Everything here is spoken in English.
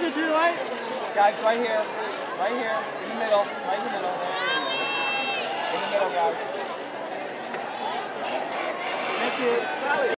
Roger, to your right. Guys, right here. Right here. In the middle. Right in the middle. In the middle, guys. Thank you.